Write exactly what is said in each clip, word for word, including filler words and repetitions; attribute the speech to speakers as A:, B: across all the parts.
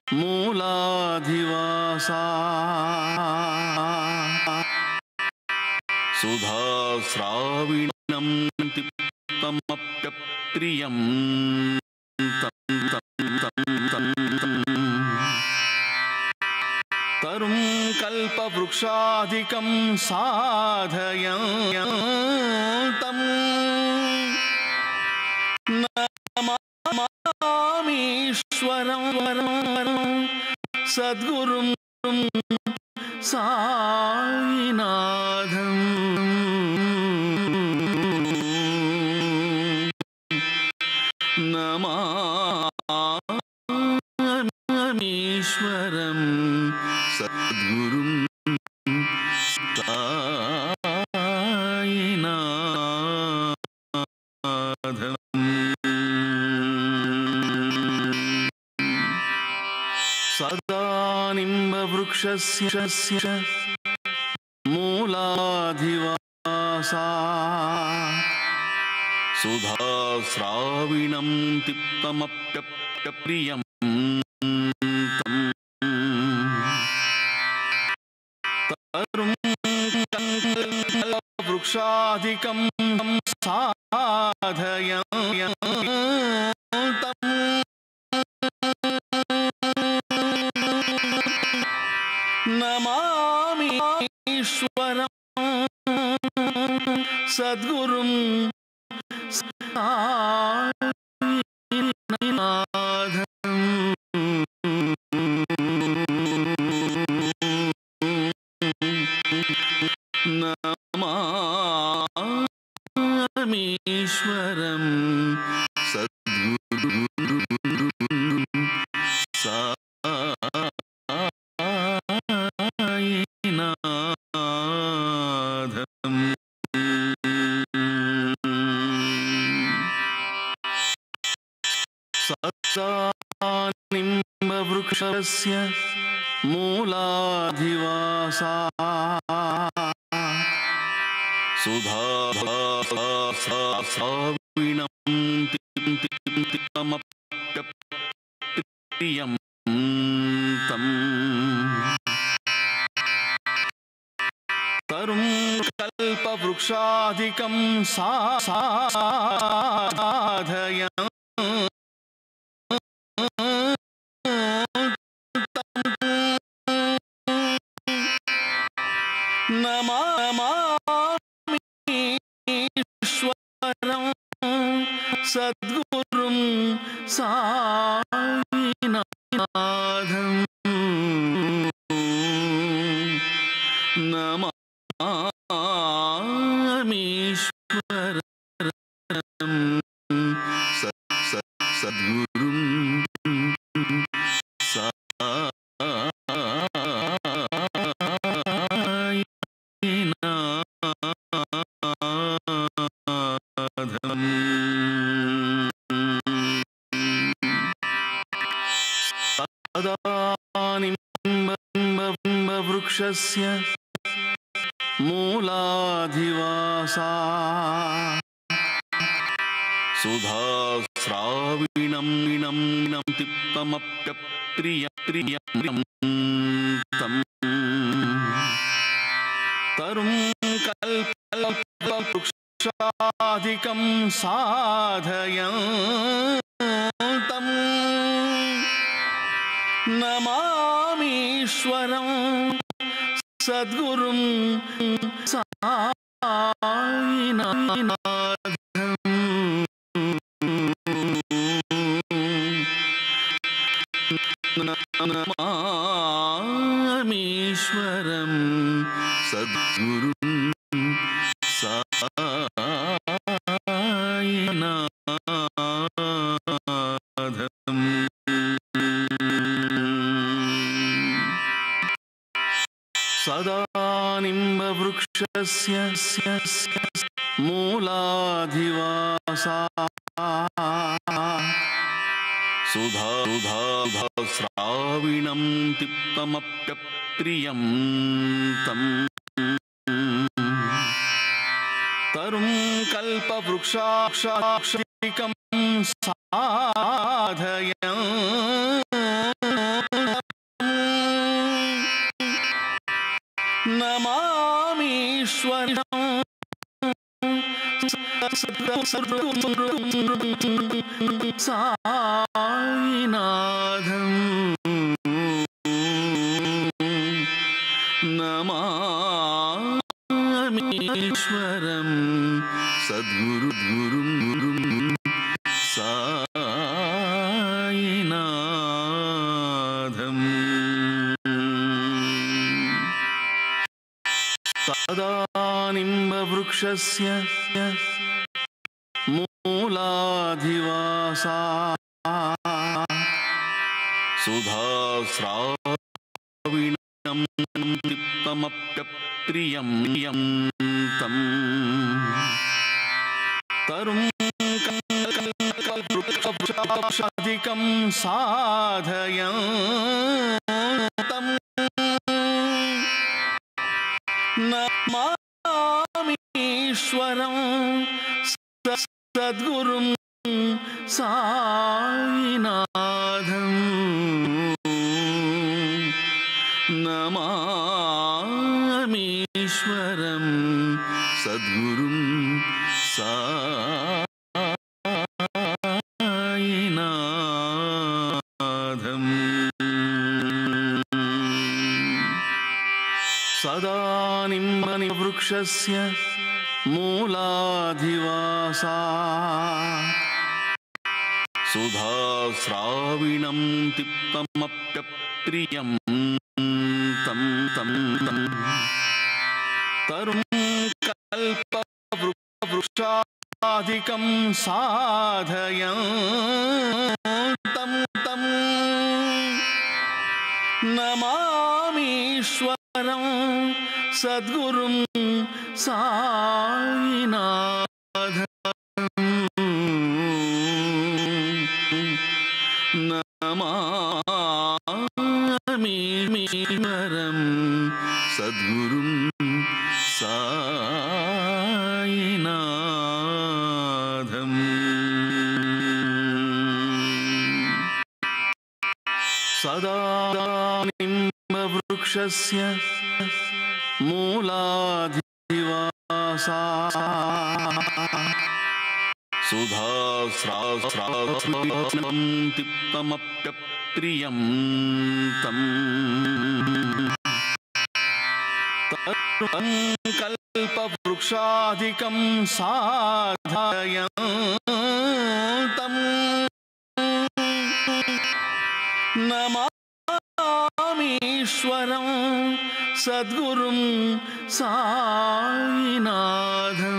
A: मूलाधिवासा सुधास्राविणं तिक्तमप्यप्रियं तं तं तं तं तरुं कल्पवृक्षाधिकं साधयन्तं नमामीश्वरं सद्गुरुं साईनाथं नमामीश्वरं सद्गुरुं साईनाथम् सदा निम्बवृक्षस्य मूलाधिवासा सुधास्राविणं तिक्तमप्यप्रियं तं तरुं कल्पवृक्षाधिकं साधयन्तं नमामीश्वरं सद्गुरुं साईनाथं नमामीश्वरं सद्गुरुं साईनाथम् सदा निम्बवृक्षस्य मूलाधिवासा सुधास्राविणं तिक्तमप्यप्रियं तं तरुं कल्पवृक्षाधिकं साधयन् नमामीश्वरं सद्गुरुं साईनाथं नमामीश्वरं सद्गुरुं सदा निम्बवृक्षस्य मूलाधिवासा सुधास्राविणं तिक्तमप्यप्रियं तं तरुं कल्पवृक्षाधिकं साधयन्तं नमामीश्वरं सद्गुरुं साईनाथं नमामीश्वरं सद्गुरुं साईनाथम् सदा निम्बवृक्षस्य मूलाधिवासा सुधास्राविणं तिक्तमप्यप्रियं तं तरुं कल्पवृक्षाधिकं साधयन् नमामीश्वरं साईनाथं नमामीश्वरं सद्गुरुं साईनाथम् सदानिम्बवृक्षस्य मूलाधिवासात् सुधास्राविणं दीप्तमप्यप्रियं तं तरुं कल्पवृक्षाधिकं साधयन्तं नमामीश्वरं सद्गुरुं साईनाथं नमामीश्वरं सद्गुरुं साईनाथम् सदानिम्बवृक्षस्य मूलाधिवासात् सुधास्राविणं दीप्तमप्यप्रियं तं तं तं तरुं कल्पवृक्षाधिकं साधयन्तं तं नमामीश्वरं सद्गुरुं साईनाथं नमामीश्वरं सद्गुरुं साईनाथम् सदानिम्बवृक्षस्य मूलाधिवासात् सुधास्राविणं दीप्तमप्यप्रियं तं तरुं कल्पवृक्षाधिकं साधयन्तं नमामीश्वरं सद्गुरुं साईनाथं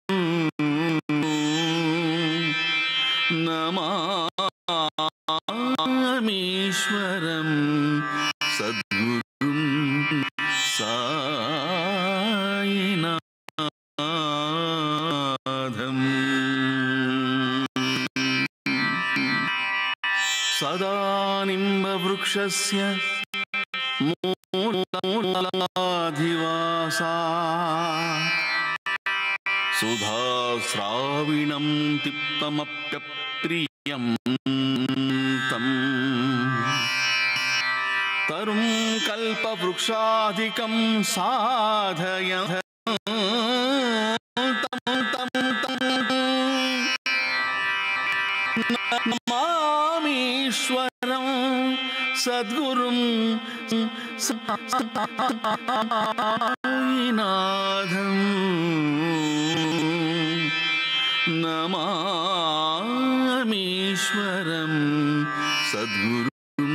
A: नमामीश्वरं सद्गुरुं साईनाथम् सदानिम्बवृक्षस्य मूलाधिवासात् सुधास्राविणं दीप्तमप्यप्रियं तं तरुं कल्पवृक्षाधिकं साधयन्तं तं नमामीश्वरं सद्गुरुं साईनाथं नमामीश्वरं सद्गुरुं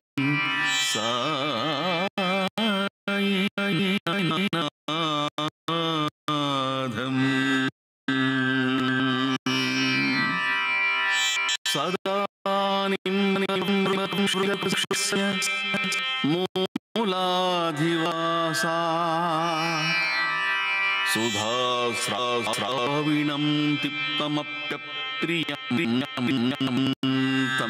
A: साईनाथम् सदानिम्बवृक्षस्य मूलाधिवासात् सुधास्राविणं दीप्तमप्यप्रियं तं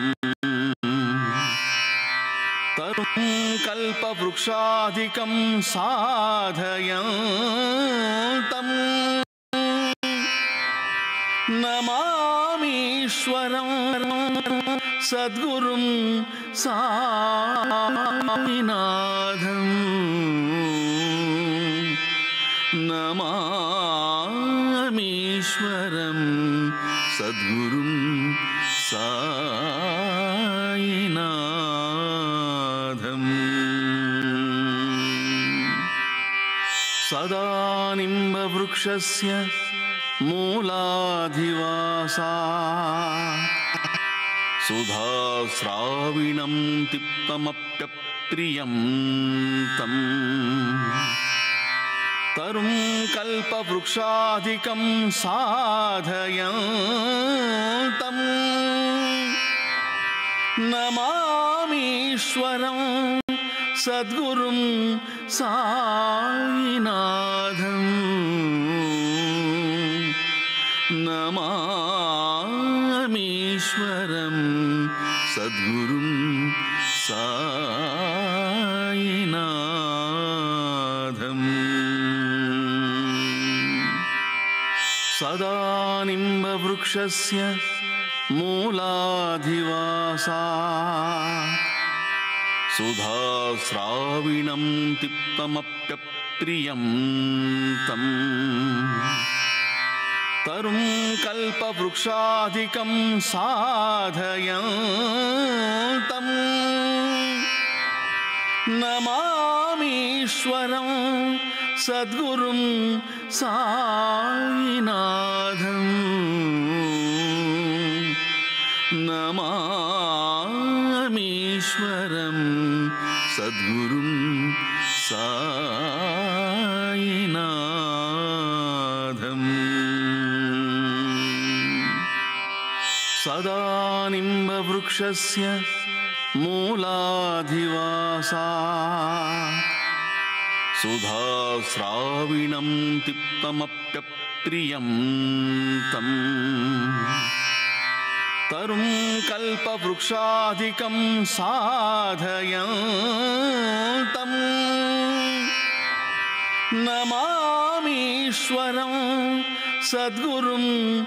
A: तरुं कल्पवृक्षाधिकं साधयन्तं नमामीश्वरं सद्गुरुं साईनाथं నమామీశ్వరం సద్గురుం సాయినాథం. సదా నింబవృక్షస్య మూలాధివాసా సుధాస్రావిణం తిక్తమప్యప్రియం తం తరుం కల్పవృక్షాధికం సాధయంతం నమామీశ్వరం సద్గురుం సాయినాథం. నమామీశ్వరం సద్గురుం సాయినాథం. సదా నింబవృక్షస్య మూలాధివాసా సుధాస్రావిణం తిక్తమప్యప్రియం తం తరుం కల్పవృక్షాధికం సాధయంతం నమామీశ్వరం సద్గురుం సాయినాథం. నమామీశ్వరం సద్గురుం సాయినాథం. సదా నింబవృక్షస్య మూలాధివాసా సుధాస్రావిణం తిక్తమప్యప్రియం తం తరుం కల్పవృక్షాధికం సాధయంతం నమామీశ్వరం సద్గురుం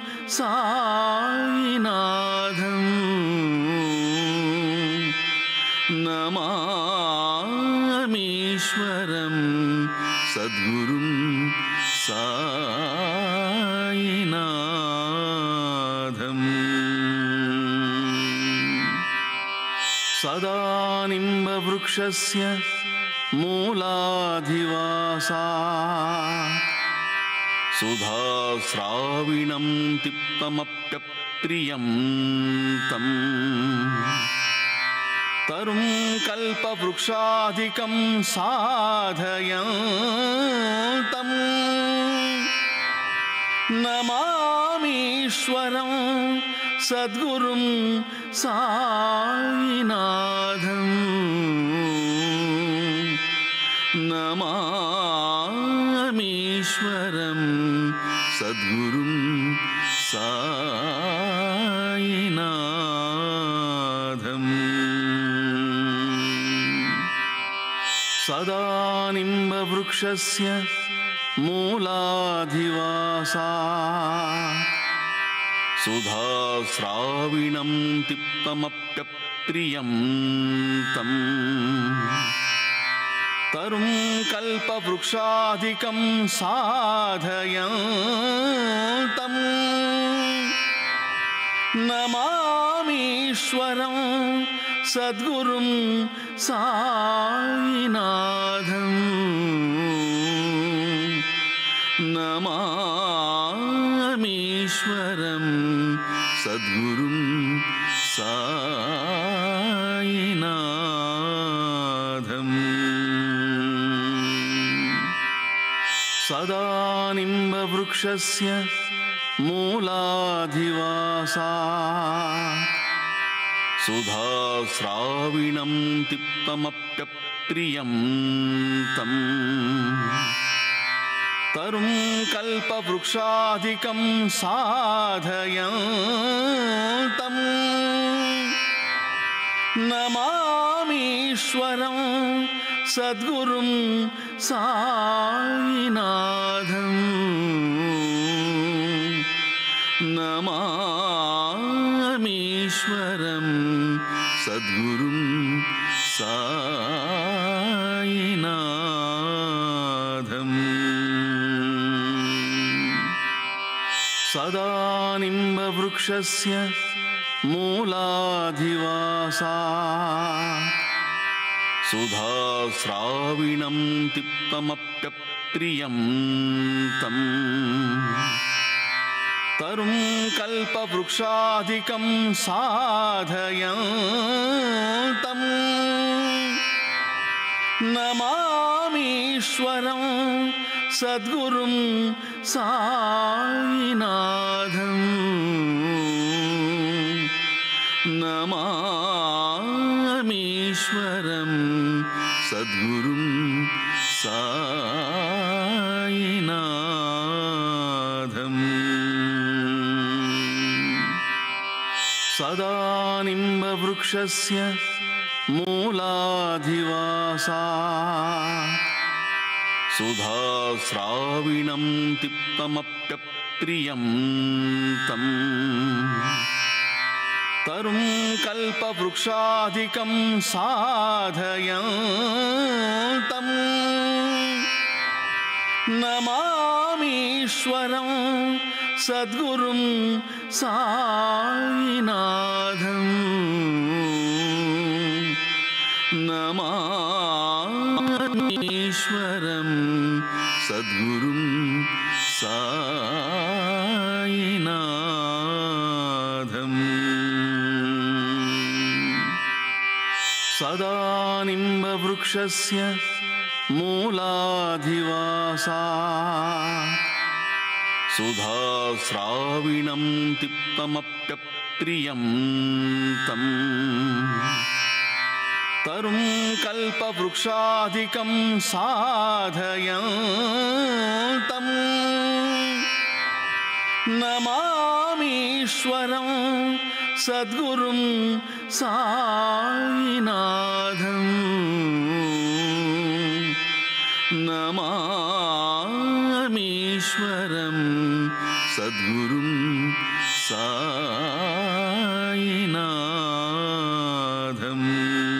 A: సాయినాథం. నమామీశ్వరం సద్గురుం సాయినాథం. సదా నింబవృక్షస్య మూలాధివాసా సుధాస్రావిణం తిక్తమప్యప్రియం తం తరుం కల్పవృక్షాధికం సాధయంతం నమామీశ్వరం సద్గురుం సాయినాథం. నమామీశ్వరం సద్గురుం సాయినాథం. సదా నింబవృక్షస్య మూలాధివాసా సుధాస్రావిణం తిక్తమప్యప్రియం తం తరుం కల్పవృక్షాధికం సాధయంతం నమామీశ్వరం సద్గురుం సాయినాథం. నమామీశ్వరం సద్గురుం సాయినాథం. సదా నింబవృక్షస్య మూలాధివాసా సుధాస్రావిణం తిక్తమప్యప్రియం తం తరుం కల్పవృక్షాధికం సాధయంతం నమామీశ్వరం సద్గురుం సాయినాథం. నమామీశ్వరం సద్గురుం సాయినాథం. सदा निम्बवृक्षस्य मूलाधिवासा सुधास्राविणं तिक्तमप्यप्रियं तम् तरुं कल्पवृक्षाधिकं साधयन्तम् नमामीश्वरं सद्गुरुं साईनाथम् नमामीश्वरं सद्गुरुं साईनाथम् सदा निम्बवृक्षस्य मूलाधिवासा सुधास्राविणं तिक्तमप्यप्रियं तम् तरुं कल्पवृक्षाधिकं साधयन्तम् नमामीश्वरं सद्गुरुं साईनाथम् नमामीश्वरं सद्गुरुं साईनाथम् सदा निम्बवृक्षस्य मूलाधिवासा सुधास्राविणं तिक्तमप्यप्रियं तम् तरुं कल्पवृक्षाधिकं साधयन्तम् नमामीश्वरं सद्गुरुं साईनाथम् नमामीश्वरं सद्गुरुं साईनाथम्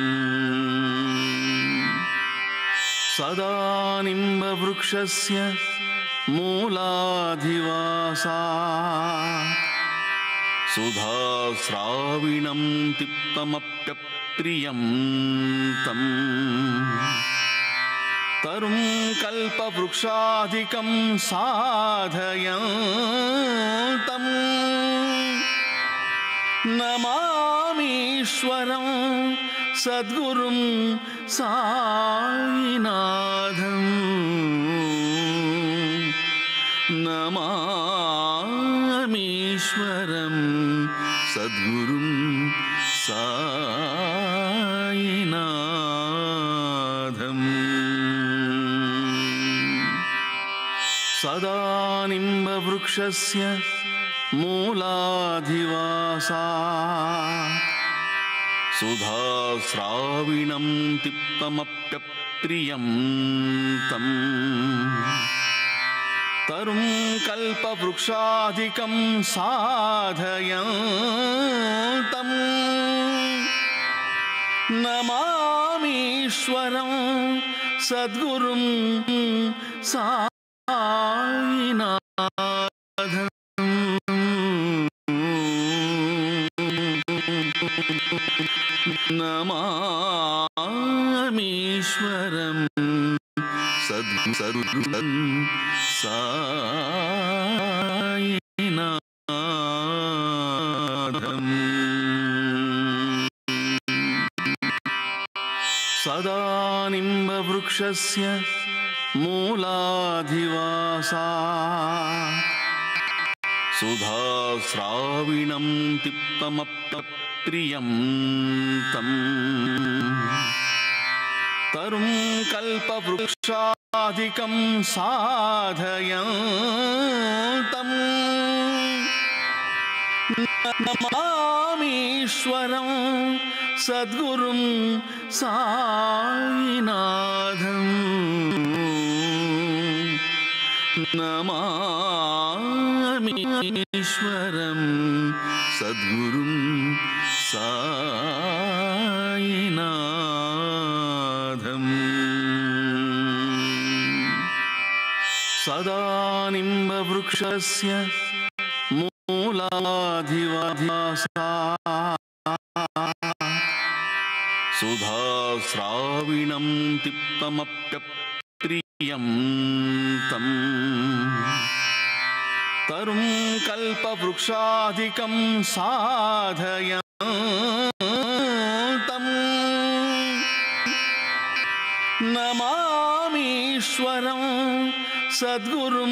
A: सदा निम्बवृक्षस्य मूलाधिवासा सुधास्राविणं तिक्तमप्यप्रियं तम् तरुं कल्पवृक्षाधिकं साधयन्तम् नमामीश्वरं सद्गुरुं साईनाथम् नमामीश्वरं सद्गुरुं साईनाथम् सदा निम्बवृक्षस्य मूलाधिवासा सुधास्राविणं तिक्तमप्यप्रियं तम् तरुं कल्पवृक्षाधिकं साधयन्तम् नमामीश्वरं सद्गुरुं साईनाथम् नमामीश्वरं सद्गुरुं साईनाथम् सदा निम्बवृक्षस्य मूलाधिवासा सुधास्राविणं तिक्तमप्यप्रियं तम् तरुं कल्पवृक्षाधिकं साधयन्तम् नमामीश्वरं सद्गुरुं साईनाथम् नमामीश्वरं सद्गुरुं साईनाथम् सदा निम्बवृक्षस्य ಮೂಲಾಧಿವಾಸ ಸುಧಾಸ್ರಾವಿಣಂ ತಿಕ್ತಮಪ್ಯಪ್ರಿಯಂ ತಂ ತರುಂ ಕಲ್ಪವೃಕ್ಷಾಧಿಕಂ ಸಾಧಯಂತಂ ನಮಾಮೀಶ್ವರಂ ಸದ್ಗುರುಂ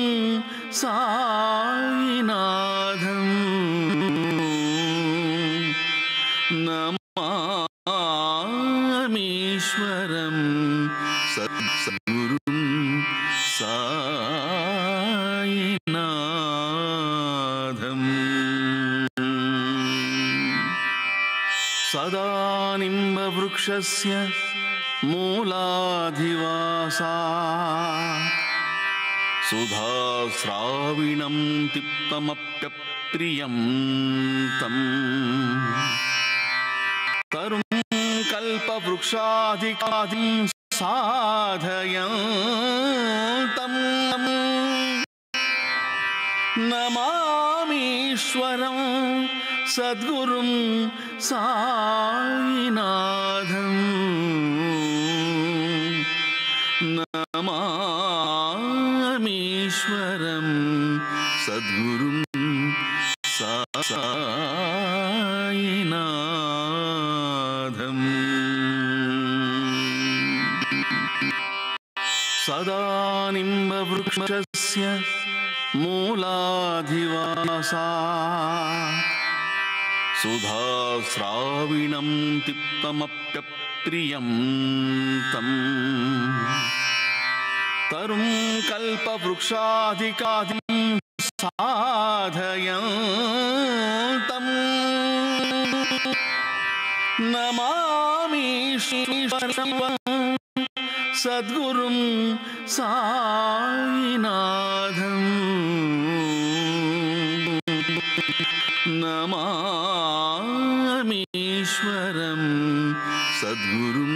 A: ಸಾಯಿನಾಥಂ ನಮಾಮೀಶ್ವರಂ ಸದ್ಗುರುಂ ಸಾಯಿನಾಥಂ ಸದಾ ನಿಂಬವೃಕ್ಷಸ್ಯ ಮೂಲಾಧಿವಾಸಾ ಸುಧಾಸ್ರಾವಿಣಂ ತಿಕ್ತಮಪ್ಯಪ್ರಿಯಂ ತಂ ತರುಂ ಕಲ್ಪವೃಕ್ಷಾಧಿಕಾಧಿಂ ಸಾಧಯಂತಂ ನಮಾಮೀಶ್ವರಂ ಸದ್ಗುರುಂ ಸಾಯಿನಾಥಂ ನಮಾಮೀಶ್ವರಂ ಸದ್ಗುರುಂ ಸಾಯಿನಾಥಂ ಸದಾ ನಿಂಬವೃಕ್ಷಸ್ಯ ಮೂಲಾಧಿವಾಸಾ ಸುಧಾಸ್ರಾವಿಣಂ ತಿಕ್ತಮಪ್ಯಪ್ರಿಯಂ ತಂ ತರುಂ ಕಲ್ಪವೃಕ್ಷಾಧಿಕಾಧಿಂ ಸಾಧಯಂತಂ ನಮಾಮೀಶ್ವರಂ ಸದ್ಗುರುಂ ಸಾಯಿನಾಥಂ ನಮಾಮೀಶ್ವರಂ ಸದ್ಗುರುಂ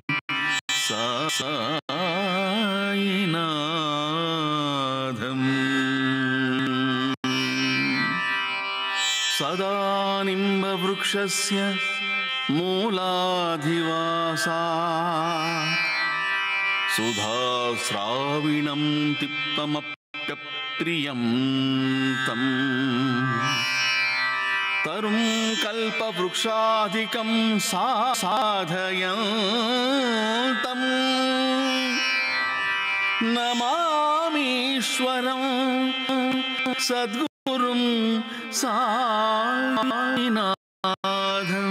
A: ಸಾಯಿನಾಥಂ ಸದಾ ನಿಂಬವೃಕ್ಷಸ್ಯ ಮೂಲಾಧಿವಾಸಾ ಸುಧಾಸ್ರಾವಿಣಂ ತಿಕ್ತಮಪ್ಯಪ್ರಿಯಂ ತಂ ತರುಂ ಕಲ್ಪವೃಕ್ಷಾಧಿಕಂ ಸಾಧಯಂತಂ ನಮಾಮೀಶ್ವರಂ ಸದ್ಗುರುಂ ಸಾಯಿನಾಥಂ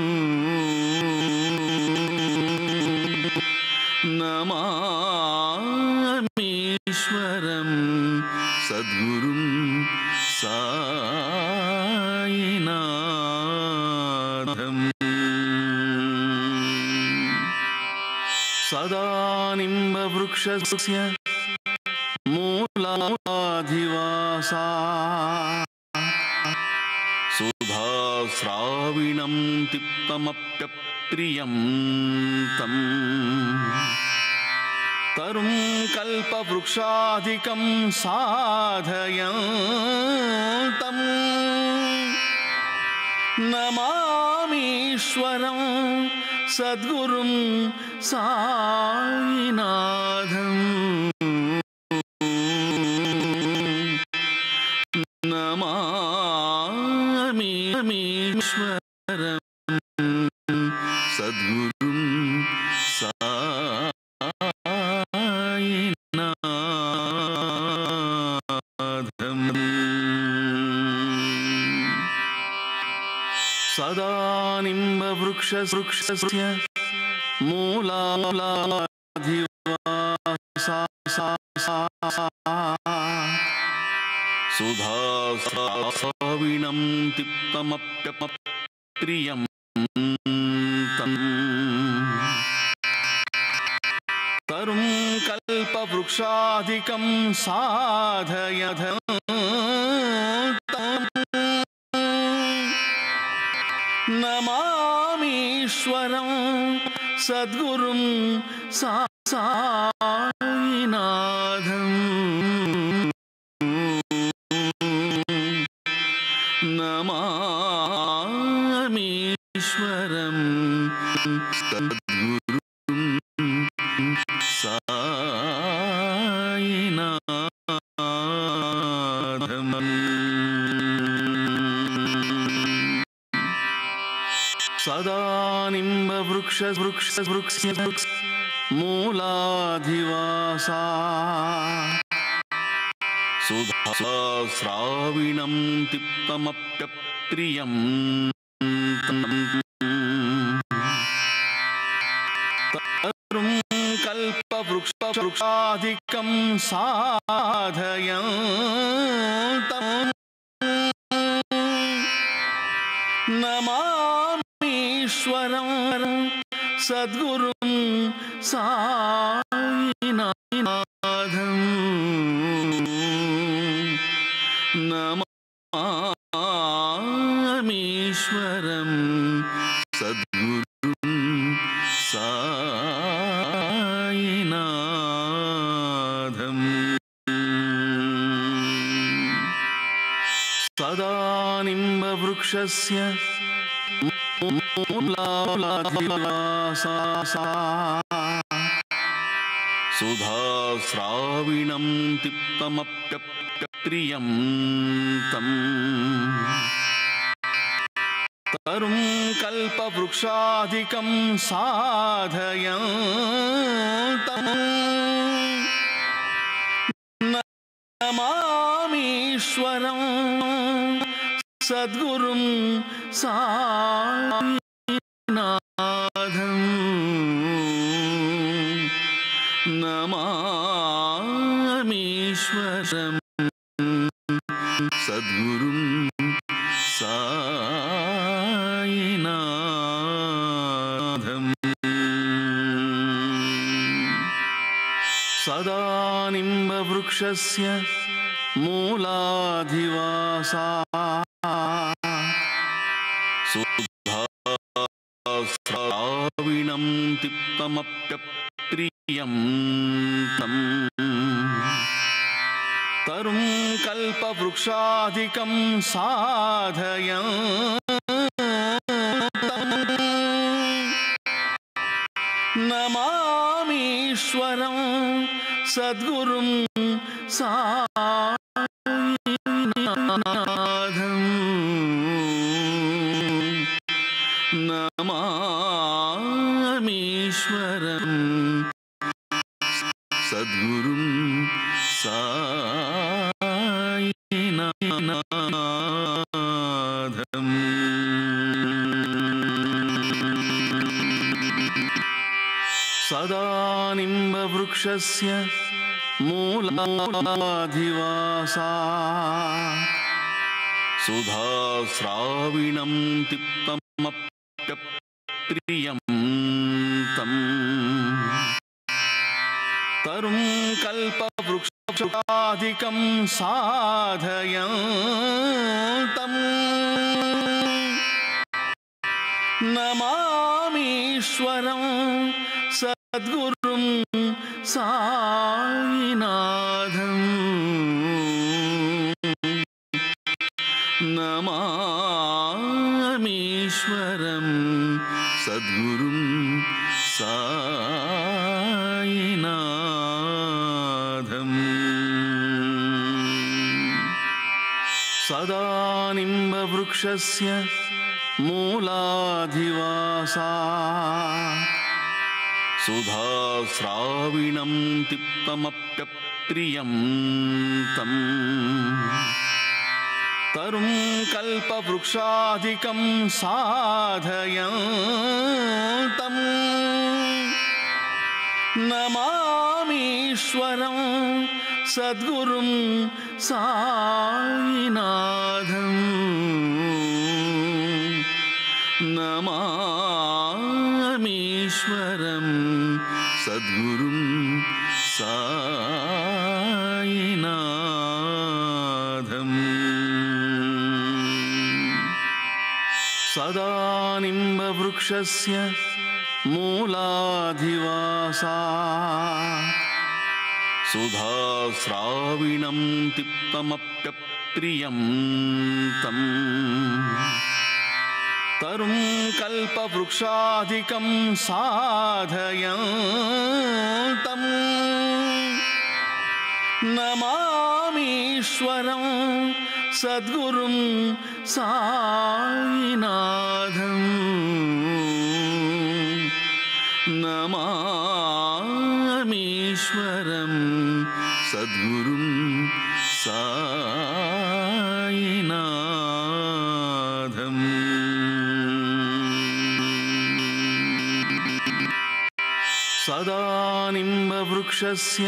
A: ನಮಾಮೀಶ್ವರಂ ಸದ್ಗುರುಂ ಸಾಯಿನಾಥಂ ಸದಾ ನಿಂಬವೃಕ್ಷಸ್ಯ ಮೂಲಾಧಿವಾಸಾ ಸುಧಾಸ್ರಾವಿಣಂ ತಿಕ್ತಮಪ್ಯಪ್ರಿಯಂ ತಂ ತರುಂ ಕಲ್ಪವೃಕ್ಷಾಧಿಕಂ ಸಾಧಯಂತಂ ನಮಾಮೀಶ್ವರಂ ಸದ್ಗುರುಂ ಸಾಯಿನಾಥಂ ನಮಾಮೀಶ್ವರಂ ಸದ್ಗುರುಂ ಸಾಯಿನಾಥಂ ಸದಾ ನಿಂಬವೃಕ್ಷಸ್ಯ ಮೂಲಾಧಿವಾಸಾ ಸುಧಾಸ್ರಾವಿಣಂ ತಿಕ್ತಮಪ್ಯಪ್ರಿಯಂ ತಂ ತರುಂ ಕಲ್ಪವೃಕ್ಷಾಧಿಕಂ ಸಾಧಯಂತಂ ನಮಾಮೀಶ್ವರಂ ಸದ್ಗುರುಂ ಸಾಯಿನಾಥಂ ನಮಾಮೀಶ್ವರಂ ಸದ್ಗುರುಂ ಸಾಯಿನಾಥಂ. ಸದಾ ನಿಂಬ ವೃಕ್ಷ ವೃಕ್ಷ ವೃಕ್ಷ ವೃಕ್ಷ ಮೂಲಾಧಿವಾಸ ಸುಧಾ ಸ್ರಾವಿಣಂ ತಿಕ್ತಮಪ್ಯಪ್ರಿಯಂ ತರುಂ ಕಲ್ಪವೃಕ್ಷ ವೃಕ್ಷಾಧಿಕಂ ಸಾಧಯಂತಂ ನಮಾಮೀಶ್ವರಂ ಸದ್ಗುರುಂ ಸಾಯಿನಾಥಂ. ನಮಾಮೀಶ್ವರಂ ಸದ್ಗುರುಂ ಸಾಯಿನಾಥಂ. ಸದಾ ನಿಂಬ ವೃಕ್ಷಸ್ಯ ಮೂಲಾಧಿವಾಸ ಸುಧಾ ಸ್ರಾವಿಣಂ ತಿಕ್ತಮಪ್ಯಪ್ರಿಯಂ ತಂ ತರುಂ ಕಲ್ಪವೃಕ್ಷಾಧಿಕಂ ಸಾಧಯಂತಂ ನಮಾಮೀಶ್ವರಂ ಸದ್ಗುರುಂ ಸಾಯಿನಾಥಂ. ನಮಾಮೀಶ್ವರಂ ಸದ್ಗುರುಂ ಸಾಯಿನಾಥಂ. ಸದಾ ನಿಂಬ ವೃಕ್ಷಸ್ಯ ಮೂಲಾಧಿವಾಸ ಸುಧಾ ಸ್ರಾವಿಣಂ ತಿಕ್ತಮಪ್ಯಪ್ರಿಯಂ ತಂ ತರುಂ ಕಲ್ಪವೃಕ್ಷಾಧಿಕಂ ಸಾಧಯಂತಂ ನಮಾಮೀಶ್ವರಂ ಸದ್ಗುರುಂ ಸಾಯಿನಾಥಂ. ನಮಾಮೀಶ್ವರಂ ಸದ್ಗುರುಂ ಸಾಯಿನಾಥಂ. ಸದಾ ನಿಂಬ ವೃಕ್ಷಸ್ಯ ಮೂಲಾಧಿವಾಸ ಸುಧಾ ಸ್ರಾವಿಣಂ ತಿಕ್ತಮಪ್ಯಪ್ರಿಯಂ ತಂ ತರುಂ ಕಲ್ಪವೃಕ್ಷಾಧಿಕಂ ಸಾಧಯಂತಂ ನಮಾಮೀಶ್ವರಂ ಸದ್ಗುರುಂ ಸಾಯಿನಾಥಂ. ನಮಾಮೀಶ್ವರಂ ಸದ್ಗುರುಂ ಸಾಯಿನಾಥಂ. ಸದಾ ನಿಂಬ ವೃಕ್ಷಸ್ಯ ಮೂಲಾಧಿವಾಸ ಸುಧಾ ಸ್ರಾವಿಣಂ ತಿಕ್ತಮಪ್ಯಪ್ರಿಯಂ ತಂ ತರುಂ ಕಲ್ಪವೃಕ್ಷಾಧಿಕಂ ಸಾಧಯಂತಂ ನಮಾಮೀಶ್ವರಂ ಸದ್ಗುರುಂ ಸಾಯಿನಾಥಂ. ನಮಾಮೀಶ್ವರಂ ಸದ್ಗುರುಂ ಸಾಯಿನಾಥಂ. ಸದಾ ನಿಂಬ ವೃಕ್ಷಸ್ಯ ಮೂಲಾಧಿವಾಸ సుధాస్రావిణం తిక్తమప్యప్రియం తం తరుం కల్పవృక్షాధికం సాధయంతం నమామీశ్వరం సద్గురుం సాయినాథం నమామీశ్వరం సద్గురుం సాయినాథం. సదా నింబవృక్షస్య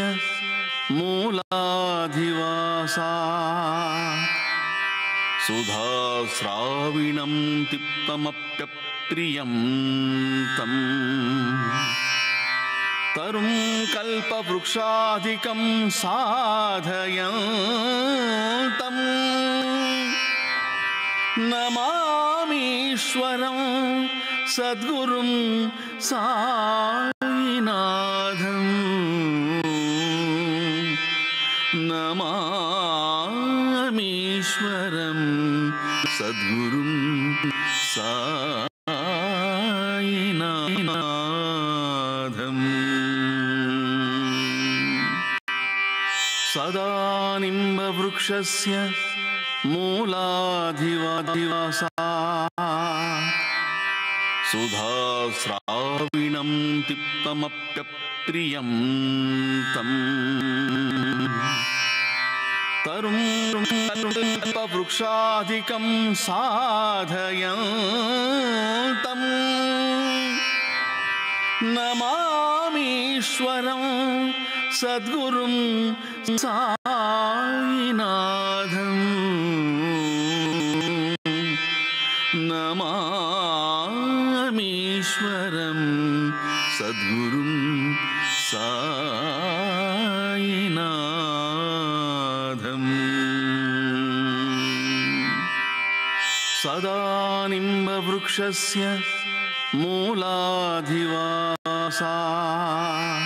A: మూలాధివాసాత్ సుధాస్రావిణం తిక్తమప్యప్రియం తం తరుం కల్పవృక్షాధికం సాధయంతం నమామీశ్వరం సద్గురుం సాయినాథం నమామీశ్వరం సద్గురుం సాయినాథం. సదా నింబవృక్షస్య మూలాధివాసాత్ సుధాస్రావిణం తిక్తమప్యప్రియం తం తరుం కల్పవృక్షాధికం సాధయంతం నమామీశ్వరం సద్గురుం సాయినాథం నమామీశ్వరం సద్గురుం సాయినాథం. సదా నింబవృక్షస్య మూలాధివాసాత్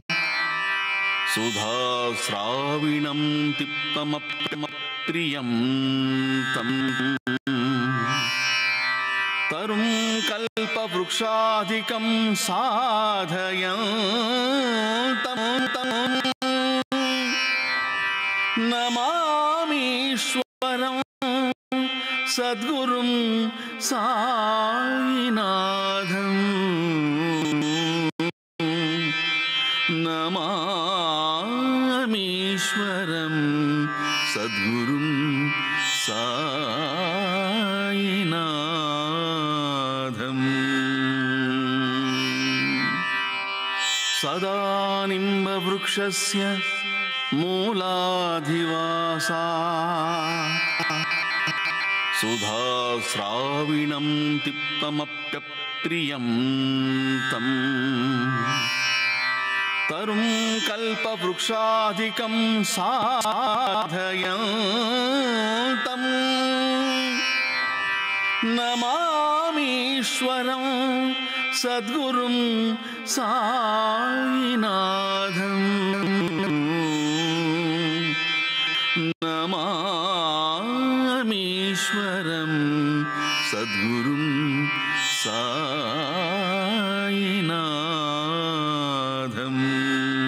A: సుధాస్రావిణం తిక్తమప్యప్రియం తం తరుం కల్పవృక్షాధికం సాధయంతం నమామీశ్వరం సద్గురుం సాయినాథం నమామీశ్వరం సద్గురుం సాయినాథం. సదా నింబవృక్షస్య మూలాధివాసాత్ సుధాస్రావిణం తిక్తమప్యప్రియం తం తరుం కల్పవృక్షాధికం సాధయంతం నమామీశ్వరం సద్గురుం సాయినాథం నమామీశ్వరం సద్గురుం సాయినాథం.